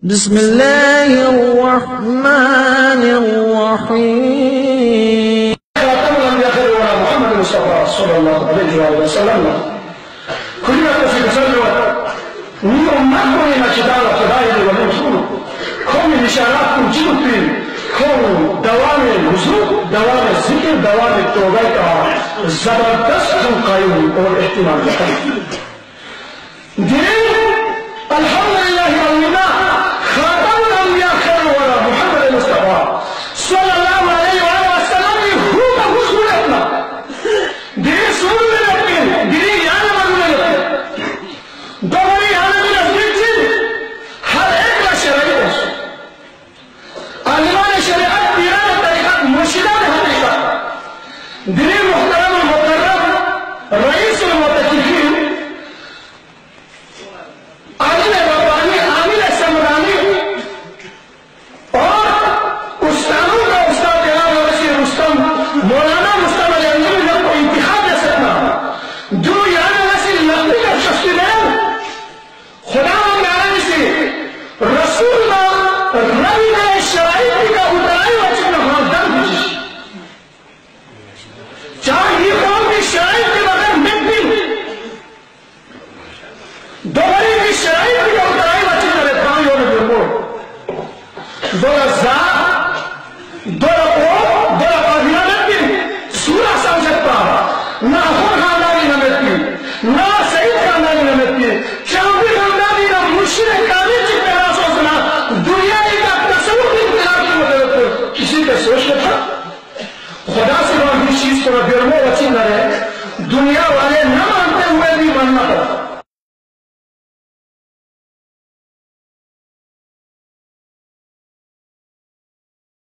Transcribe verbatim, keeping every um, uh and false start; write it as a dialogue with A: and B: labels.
A: بسم الله الرحمن الرحيم.
B: خاتم الأنبياء محمد المصطفى صلى الله عليه وسلم كلنا في تسلل ni ummato ina chidala kidai wa msulu kumi bisharat kujibu kon dawame huzur dawame zikr dawame tawba ka zabardast qayyum aur ihtimam din alhamdulillah walillah khatam al-anbiya khair wala muhammad al-mustafa sallallahu alayhi wa sallam huwa huzurna din sunna din din yana maguna dawari yana دليل محترم المقرب رئيس المتكلمين عامل رباني عامل سمراني اور استاذوں کا استاد جناب وزیر رستم مولانا مستم الجنگی نے کو انتخاب دے سکنا جو یعنی نسل نقلی کا شخصی ہے خدا میں سے رسول اللہ ربی نے شرائط کا اترائی وچن ہاں در بجش چاہے یہ قوم کی شرائط کے بغیر مٹی دوباری کی شرائط کی اترائی وچن کرے پانی ہونے کو دو ہزار